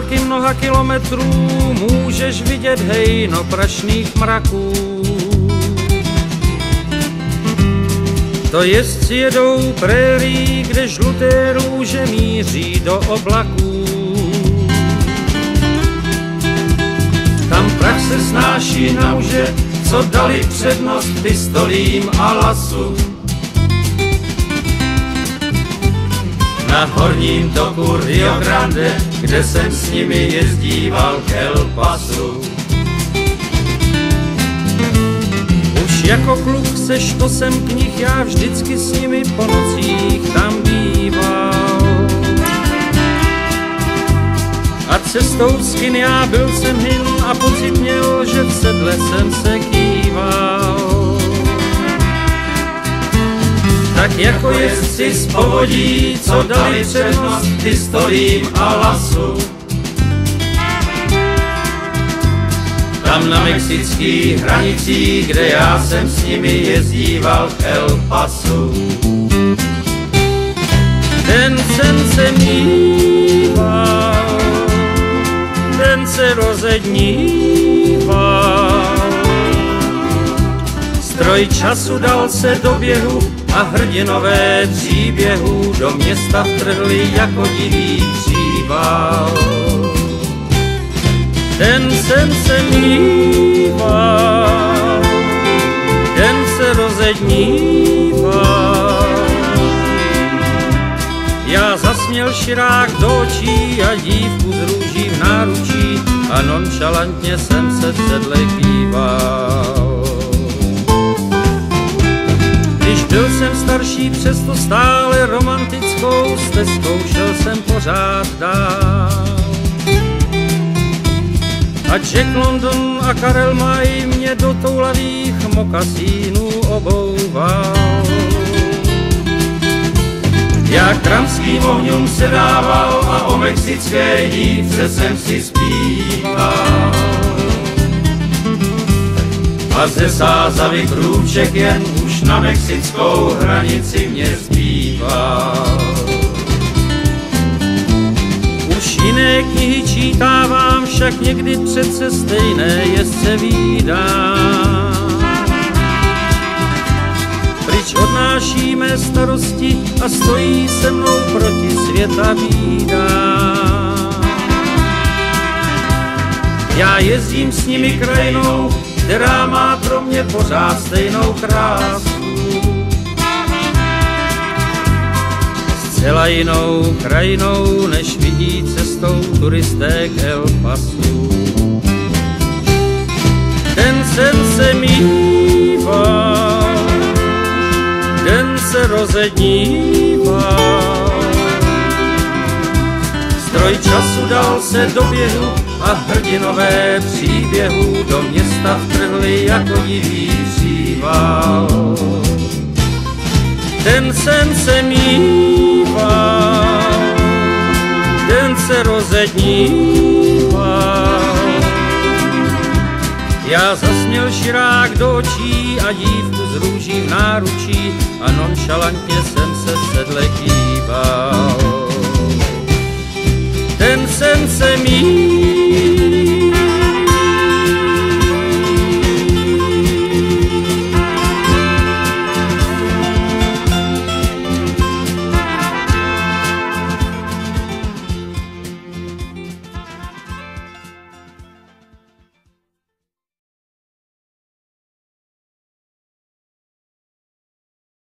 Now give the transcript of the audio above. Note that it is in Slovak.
dálky mnoha kilometrů můžeš vidět hejno prašných mraků. To jezdci jedou prérií, kde žluté růže míří do oblaků. Tam prach se snáší na muže, co dali přednost pistolím a lasu. Na horním toku Rio Grande, kde jsem s nimi jezdíval k El Pasu. Už jako kluk se štosem knih, já vždycky s nimi po nocích tam býval. A cestou z kin já byl jsem hin a pocit měl, že v sedle jsem se kýval. Tak jako jezdci z povodí, co dali přednost pistolím a lasu. Tam na mexických hranicích, kde já jsem s nimi jezdíval v El Pasu. Ten sen se míval, ten se rozedníval. Stroj času dal se do běhu a hrdinové příběhů do města vtrhli jako divý příval. Ten sen se míval, ten se rozedníval. Já zasměl širák do očí a dívku z růží v náručí a nonšalantně jsem se v sedle kýval. Když byl jsem starší, přesto stále romantickou stezkou šel jsem pořád dál. A Jack London a Karel May mě do toulavých mokasínů obouval. Já kramským ohňům se dával a o mexické dívce jsem si zpíval. A ze Sázavy krůček jen už na mexickou hranici mě zbýval. Už jiné knihy čítávám, však někdy přece stejné jezdce vídám. Pryč odnášíme starosti a stojí se mnou proti světa bída. Já jezdím s nimi krajinou, která má pro mě pořád stejnou krásu. Zcela jinou krajinou, než vidí cestou turisté k El Pasu. Den sen se míval, den se rozedníval. Stroj času dal se do běhu a hrdinové příběhů do města vtrhli jako divý příval. Ten sen se míval, den se rozedníval. Já zasměl širák do očí a dívku z růží v náručí a nonšalantně jsem se v sedle kýval.